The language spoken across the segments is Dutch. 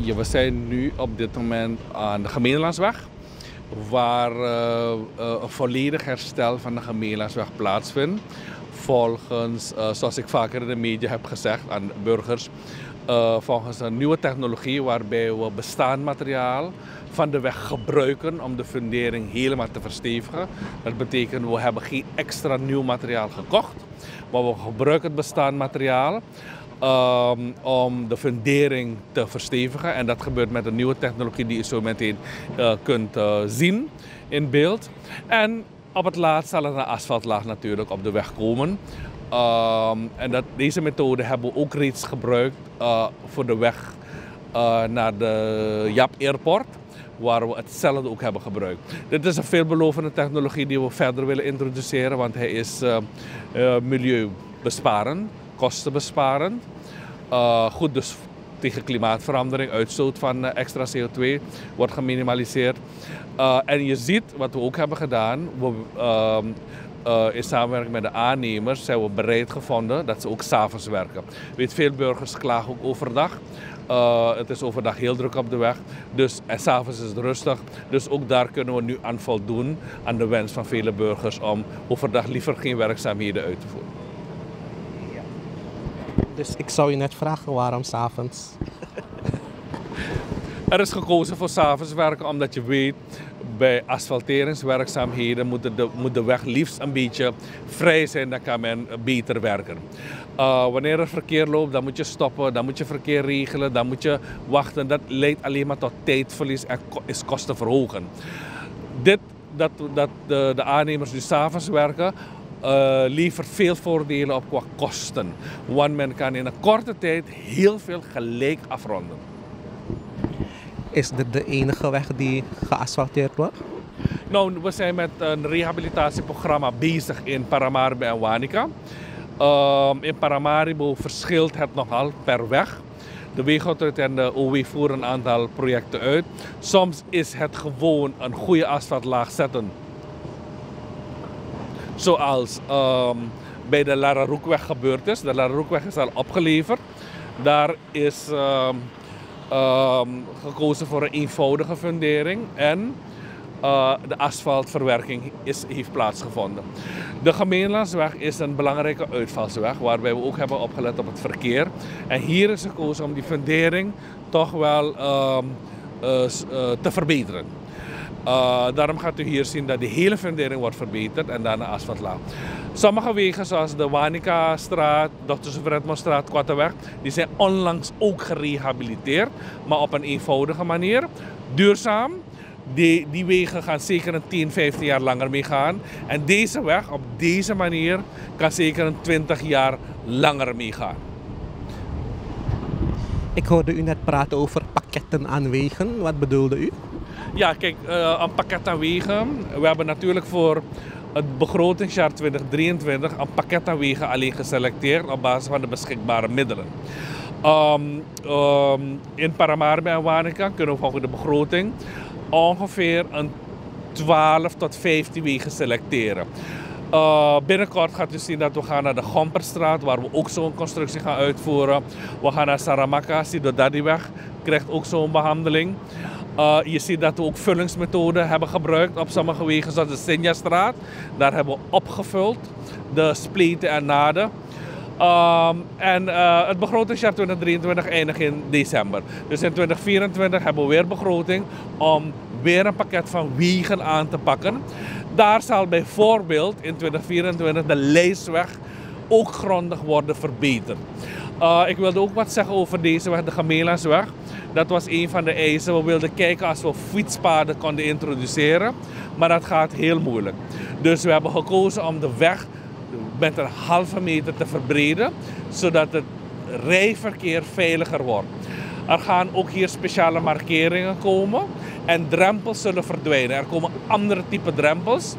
We zijn nu op dit moment aan de Gemeenlandsweg, waar een volledig herstel van de Gemeenlandsweg plaatsvindt. Volgens, zoals ik vaker in de media heb gezegd aan burgers, volgens een nieuwe technologie waarbij we bestaand materiaal van de weg gebruiken om de fundering helemaal te verstevigen. Dat betekent we hebben geen extra nieuw materiaal gekocht, maar we gebruiken het bestaand materiaal om de fundering te verstevigen. En dat gebeurt met een nieuwe technologie die je zo meteen kunt zien in beeld. En op het laatst zal er een asfaltlaag natuurlijk op de weg komen. Deze methode hebben we ook reeds gebruikt voor de weg naar de Jap Airport, waar we hetzelfde ook hebben gebruikt. Dit is een veelbelovende technologie die we verder willen introduceren, want hij is milieubesparend, kostenbesparend. Goed dus tegen klimaatverandering, uitstoot van extra CO2 wordt geminimaliseerd. En je ziet wat we ook hebben gedaan, in samenwerking met de aannemers zijn we bereid gevonden dat ze ook 's avonds werken. Weet, veel burgers klagen ook overdag. Het is overdag heel druk op de weg, en 's avonds is het rustig. Dus ook daar kunnen we nu aan voldoen aan de wens van vele burgers om overdag liever geen werkzaamheden uit te voeren. Dus ik zou je net vragen waarom 's avonds? Er is gekozen voor 's avonds werken omdat je weet, bij asfalteringswerkzaamheden moet de weg liefst een beetje vrij zijn, dan kan men beter werken. Wanneer er verkeer loopt, dan moet je stoppen, dan moet je verkeer regelen, dan moet je wachten. Dat leidt alleen maar tot tijdverlies en is kostenverhogen. Dat de aannemers nu 's avonds werken, levert veel voordelen op qua kosten. Want men kan in een korte tijd heel veel gelijk afronden. Is dit de enige weg die geasfalteerd wordt? Nou, we zijn met een rehabilitatieprogramma bezig in Paramaribo en Wanica. In Paramaribo verschilt het nogal per weg. De Wegautoriteit en de OW voeren een aantal projecten uit. Soms is het gewoon een goede asfaltlaag zetten. Zoals bij de Lararoekweg gebeurd is. De Lararoekweg is al opgeleverd. Daar is gekozen voor een eenvoudige fundering en de asfaltverwerking heeft plaatsgevonden. De Gemeenlandsweg is een belangrijke uitvalsweg waarbij we ook hebben opgelet op het verkeer. En hier is gekozen om die fundering toch wel te verbeteren. Daarom gaat u hier zien dat de hele fundering wordt verbeterd en daarna asfaltlaag. Sommige wegen zoals de Wanica-straat, Dr. Verretmanstraat, Kwatteweg, die zijn onlangs ook gerehabiliteerd, maar op een eenvoudige manier. Duurzaam. Die wegen gaan zeker een 10, 15 jaar langer meegaan. En deze weg op deze manier kan zeker een 20 jaar langer meegaan. Ik hoorde u net praten over pakketten aan wegen. Wat bedoelde u? Ja, kijk, een pakket aan wegen. We hebben natuurlijk voor het begrotingsjaar 2023 een pakket aan wegen alleen geselecteerd op basis van de beschikbare middelen. In Paramaribo en Wanica kunnen we volgens de begroting ongeveer een 12 tot 15 wegen selecteren. Binnenkort gaat u zien dat we gaan naar de Gomperstraat, waar we ook zo'n constructie gaan uitvoeren. We gaan naar Saramaka, Sidodadiweg, krijgt ook zo'n behandeling. Je ziet dat we ook vullingsmethoden hebben gebruikt op sommige wegen, zoals de Sinjastraat. Daar hebben we opgevuld, de spleten en naden. Het begrotingsjaar 2023 eindigt in december. Dus in 2024 hebben we weer begroting om weer een pakket van wegen aan te pakken. Daar zal bijvoorbeeld in 2024 de Leisweg ook grondig worden verbeterd. Ik wilde ook wat zeggen over deze weg, de Gemeenlandsweg. Dat was een van de eisen. We wilden kijken als we fietspaden konden introduceren, maar dat gaat heel moeilijk. Dus we hebben gekozen om de weg met een halve meter te verbreden, zodat het rijverkeer veiliger wordt. Er gaan ook hier speciale markeringen komen en drempels zullen verdwijnen. Er komen andere type drempels,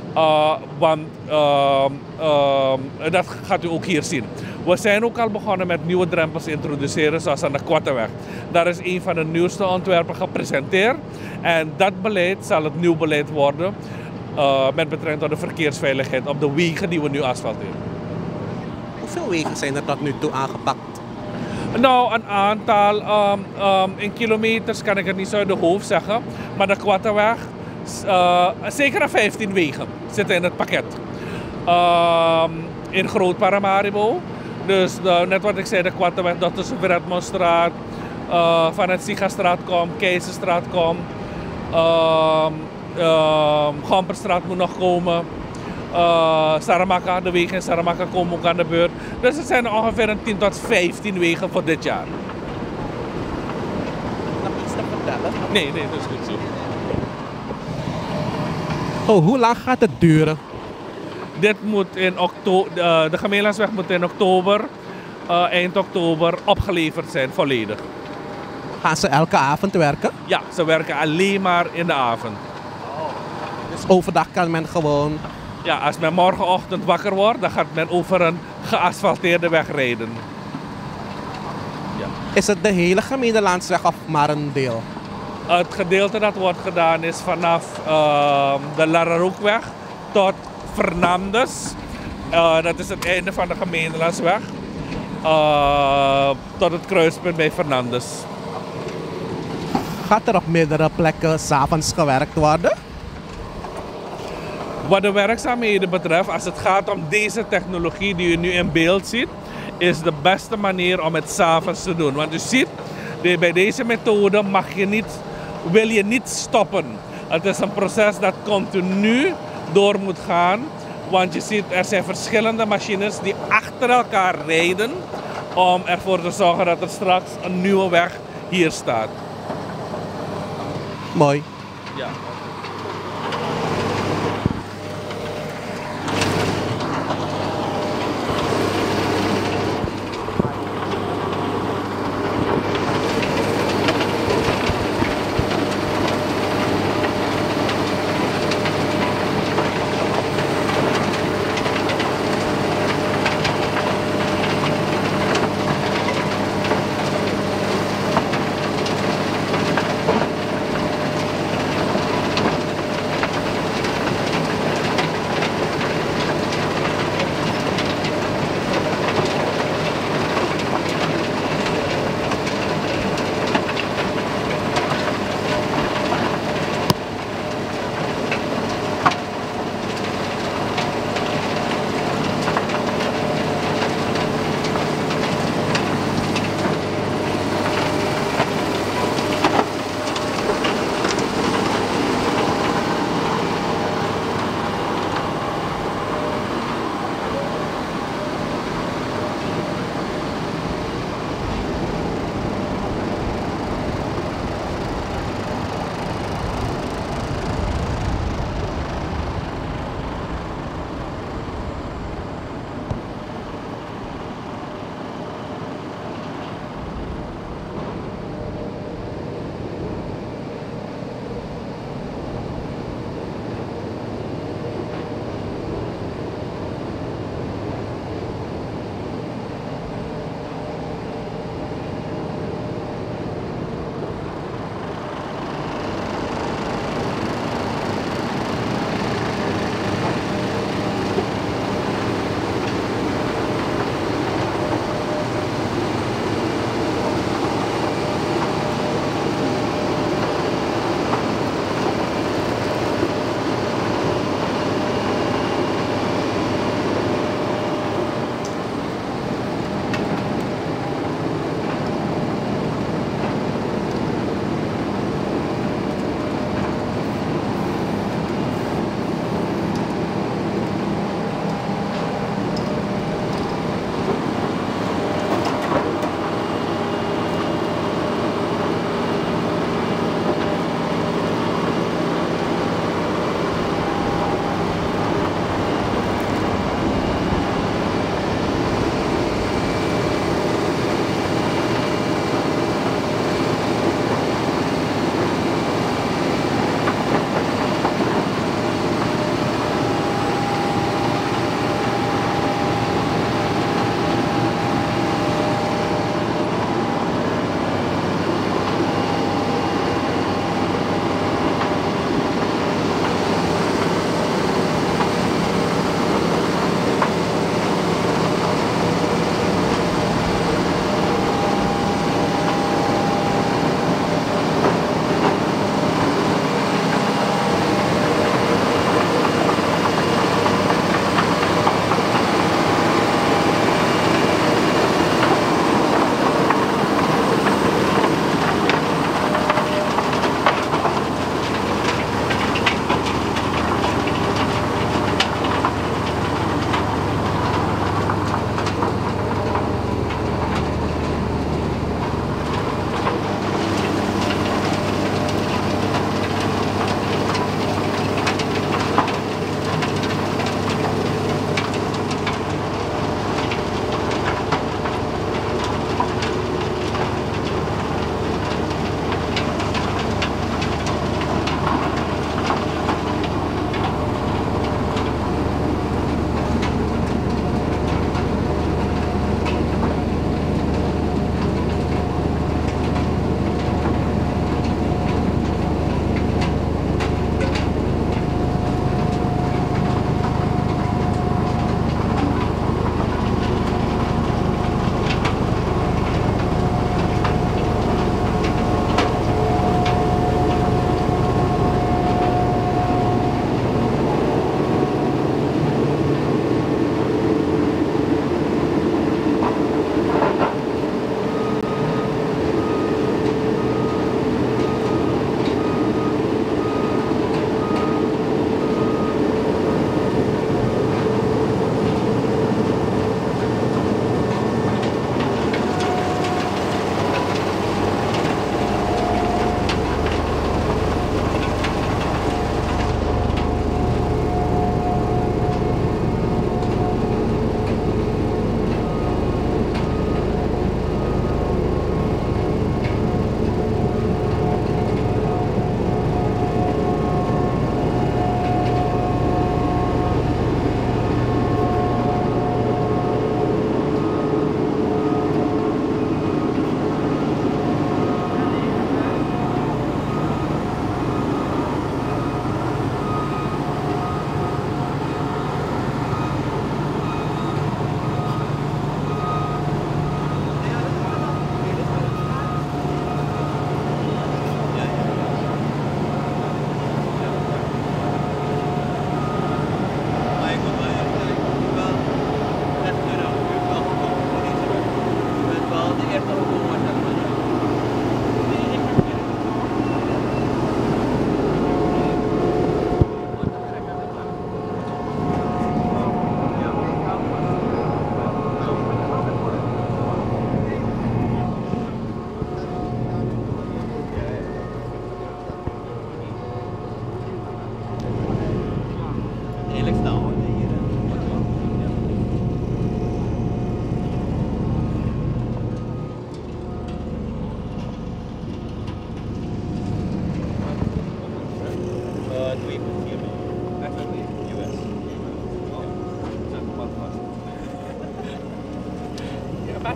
dat gaat u ook hier zien. We zijn ook al begonnen met nieuwe drempels te introduceren, zoals aan de Kwatteweg. Daar is een van de nieuwste ontwerpen gepresenteerd en dat beleid zal het nieuw beleid worden met betrekking tot de verkeersveiligheid op de wegen die we nu asfalteren. Hoeveel wegen zijn er tot nu toe aangepakt? Nou, een aantal in kilometers kan ik het niet zo uit de hoofd zeggen. Maar de Quattaweg, zeker 15 wegen zitten in het pakket. In Groot Paramaribo. Dus net wat ik zei, de Quattaweg, dat tussen Redmondstraat, vanuit Sigastraat komt, Keizerstraat komt. Gamperstraat moet nog komen. Saramaka, de wegen in Saramaka komen ook aan de beurt. Dus het zijn ongeveer een 10 tot 15 wegen voor dit jaar. Nog iets te vertellen? Nee, dat is goed zo. Oh, hoe lang gaat het duren? Dit moet in oktober, de Gemeenlandsweg moet in oktober, eind oktober opgeleverd zijn, volledig. Gaan ze elke avond werken? Ja, ze werken alleen maar in de avond. Dus overdag kan men gewoon... Ja, als men morgenochtend wakker wordt, dan gaat men over een geasfalteerde weg rijden. Ja. Is het de hele Gemeenlandsweg of maar een deel? Het gedeelte dat wordt gedaan is vanaf de Lararoekweg tot Fernandes. Dat is het einde van de Gemeenlandsweg. Tot het kruispunt bij Fernandes. Gaat er op meerdere plekken 's avonds gewerkt worden? Wat de werkzaamheden betreft, als het gaat om deze technologie die u nu in beeld ziet, is de beste manier om het 's avonds te doen. Want u ziet, bij deze methode wil je niet stoppen. Het is een proces dat continu door moet gaan. Want je ziet, er zijn verschillende machines die achter elkaar rijden om ervoor te zorgen dat er straks een nieuwe weg hier staat. Mooi. Ja.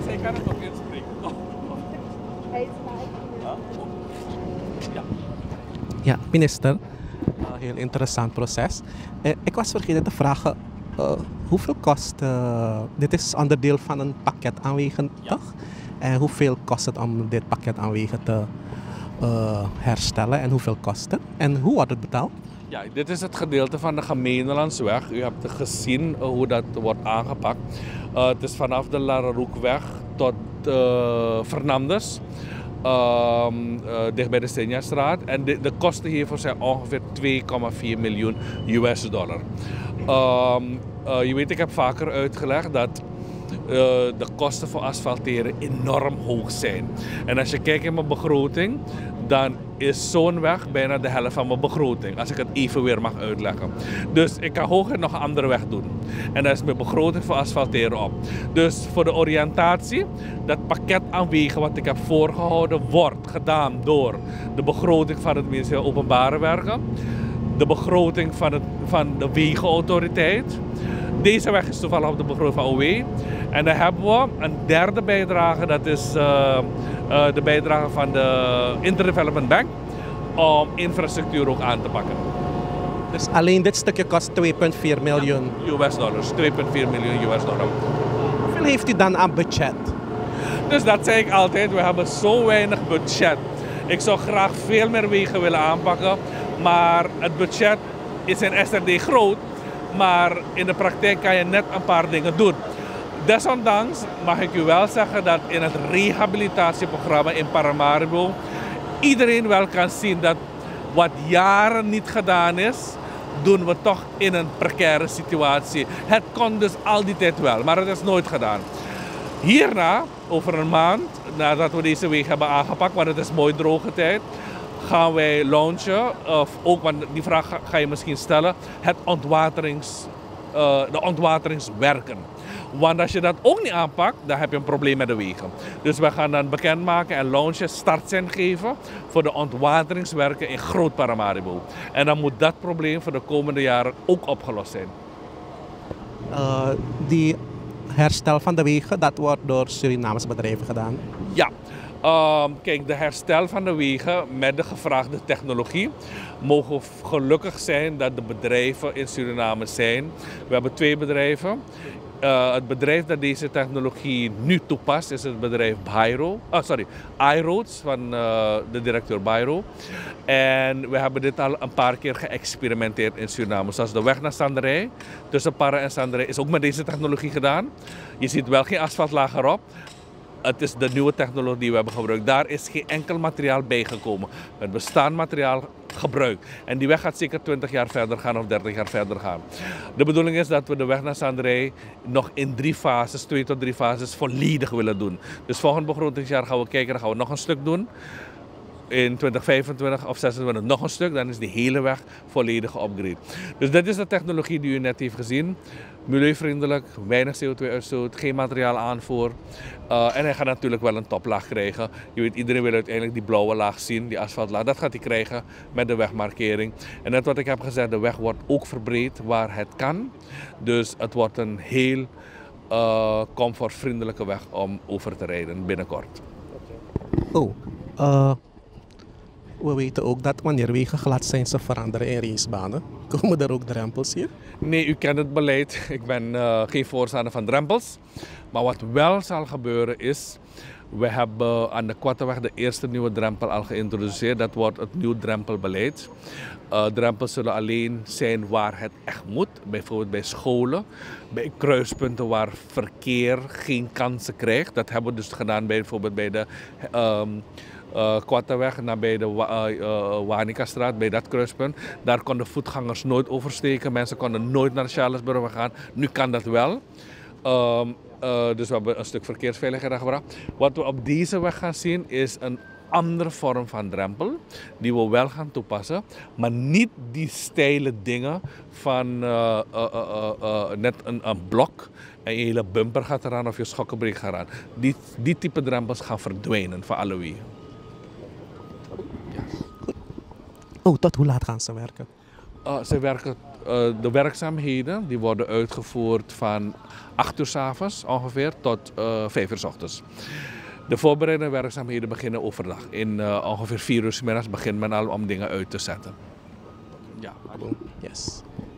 zij kan het ook inspreken. Ja. Ja, minister. Heel interessant proces. Ik was vergeten te vragen, hoeveel kost, dit is onderdeel van een pakket aanwegen, toch? En hoeveel kost het om dit pakket aanwegen te herstellen en hoeveel kost het? En hoe wordt het betaald? Ja, dit is het gedeelte van de Gemeenlandsweg. U hebt gezien hoe dat wordt aangepakt. Het is vanaf de Lararoekweg tot Fernandes. Dicht bij de Senjastraat. En de kosten hiervoor zijn ongeveer 2,4 miljoen US dollar. Je weet, ik heb vaker uitgelegd dat de kosten voor asfalteren enorm hoog zijn. En als je kijkt in mijn begroting, dan is zo'n weg bijna de helft van mijn begroting. Als ik het even weer mag uitleggen. Dus ik kan hooguit nog een andere weg doen. En dan is mijn begroting voor asfalteren op. Dus voor de oriëntatie, dat pakket aan wegen wat ik heb voorgehouden, wordt gedaan door de begroting van het ministerie Openbare Werken. De begroting van de Wegenautoriteit. Deze weg is toevallig op de begroting van OW. En dan hebben we een derde bijdrage, dat is de bijdrage van de Interdevelopment Bank, om infrastructuur ook aan te pakken. Dus alleen dit stukje kost 2,4 miljoen. US dollars, 2,4 miljoen US dollar. Hoeveel heeft u dan aan budget? Dus dat zei ik altijd, we hebben zo weinig budget. Ik zou graag veel meer wegen willen aanpakken, maar het budget is in SRD groot, maar in de praktijk kan je net een paar dingen doen. Desondanks mag ik u wel zeggen dat in het rehabilitatieprogramma in Paramaribo iedereen wel kan zien dat wat jaren niet gedaan is, doen we toch in een precaire situatie. Het kon dus al die tijd wel, maar het is nooit gedaan. Hierna, over een maand, nadat we deze week hebben aangepakt, want het is mooi droge tijd, gaan wij launchen, of ook, want die vraag ga je misschien stellen, de ontwateringswerken. Want als je dat ook niet aanpakt, dan heb je een probleem met de wegen. Dus we gaan dan bekendmaken en launchen, startsein geven voor de ontwateringswerken in Groot Paramaribo. En dan moet dat probleem voor de komende jaren ook opgelost zijn. Die herstel van de wegen, dat wordt door Surinamese bedrijven gedaan? Ja. Kijk, de herstel van de wegen met de gevraagde technologie mogen we gelukkig zijn dat de bedrijven in Suriname zijn. We hebben 2 bedrijven. Het bedrijf dat deze technologie nu toepast is het bedrijf iRoads van de directeur Bairo. En we hebben dit al een paar keer geëxperimenteerd in Suriname. Zoals de weg naar Sanderij, tussen Para en Sanderij, is ook met deze technologie gedaan. Je ziet wel geen asfaltlaag erop. Het is de nieuwe technologie die we hebben gebruikt. Daar is geen enkel materiaal bijgekomen. Het bestaand materiaal gebruikt. En die weg gaat zeker 20 jaar verder gaan of 30 jaar verder gaan. De bedoeling is dat we de weg naar Sanderij nog in 3 fases, 2 tot 3 fases, volledig willen doen. Dus volgend begrotingsjaar gaan we kijken, dan gaan we nog een stuk doen. In 2025 of 2026 nog een stuk, dan is die hele weg volledig geupgrade. Dus dit is de technologie die u net heeft gezien. Milieuvriendelijk, weinig CO2-uitstoot, geen materiaal aanvoer. En hij gaat natuurlijk wel een toplaag krijgen. Je weet, iedereen wil uiteindelijk die blauwe laag zien, die asfaltlaag. Dat gaat hij krijgen met de wegmarkering. En net wat ik heb gezegd, de weg wordt ook verbreed waar het kan. Dus het wordt een heel comfortvriendelijke weg om over te rijden binnenkort. We weten ook dat wanneer wegen glad zijn, ze veranderen in racebanen. Komen er ook drempels hier? Nee, u kent het beleid. Ik ben geen voorstander van drempels. Maar wat wel zal gebeuren is, we hebben aan de Kwatteweg de eerste nieuwe drempel al geïntroduceerd. Dat wordt het nieuw drempelbeleid. Drempels zullen alleen zijn waar het echt moet. Bijvoorbeeld bij scholen, bij kruispunten waar verkeer geen kansen krijgt. Dat hebben we dus gedaan bijvoorbeeld bij de Kwatteweg naar bij de Wanikastraat, bij dat kruispunt. Daar konden voetgangers nooit oversteken. Mensen konden nooit naar Charlesburg gaan. Nu kan dat wel. Dus we hebben een stuk verkeersveiligheid gebracht. Wat we op deze weg gaan zien is een andere vorm van drempel die we wel gaan toepassen, maar niet die steile dingen van net een blok en je hele bumper gaat eraan of je schokkenbreek gaat eraan. Die type drempels gaan verdwijnen van alle wegen. Tot hoe laat gaan ze werken? Ze werken de werkzaamheden die worden uitgevoerd van 8 uur 's avonds ongeveer tot 5 uur 's ochtends. De voorbereidende werkzaamheden beginnen overdag. In ongeveer 4 uur 's middags begint men al om dingen uit te zetten. Ja. Yes.